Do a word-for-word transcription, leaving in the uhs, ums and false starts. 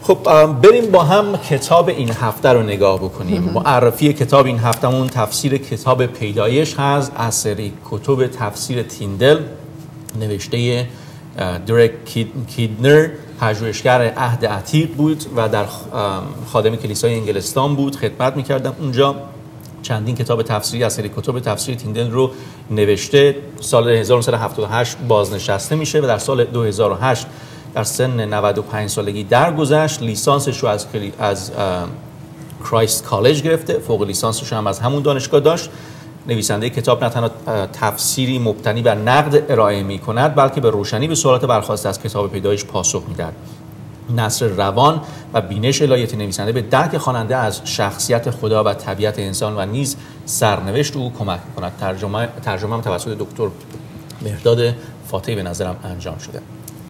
خب بریم با هم کتاب این هفته رو نگاه بکنیم. معرفی کتاب این هفتهمون تفسیر کتاب پیدایش هست از سری کتب تفسیر تیندل نوشته درک کیدنر، پژوهشگر عهد عتیق بود و در خادم کلیسای انگلستان بود، خدمت می‌کردم اونجا. چندین کتاب تفسیری از سری کتب تفسیر تیندل رو نوشته. سال هزار و نهصد و هفتاد و هشت بازنشسته میشه و در سال دو هزار و هشت در سن نود و پنج سالگی درگذشت. لیسانسش رو از از کرایست کالج گرفته، فوق لیسانسش رو هم از همون دانشگاه داشت. نویسنده کتاب نه تنها تفسیری مبتنی بر نقد ارائه می کند، بلکه به روشنی به سوالات برخواسته از کتاب پیدایش پاسخ میدهد. نثر روان و بینش الهیاتی نویسنده به درک خواننده از شخصیت خدا و طبیعت انسان و نیز سرنوشت او کمک می‌کند. ترجمه ترجمه توسط دکتر مهرداد فاتحی به نظرم انجام شده.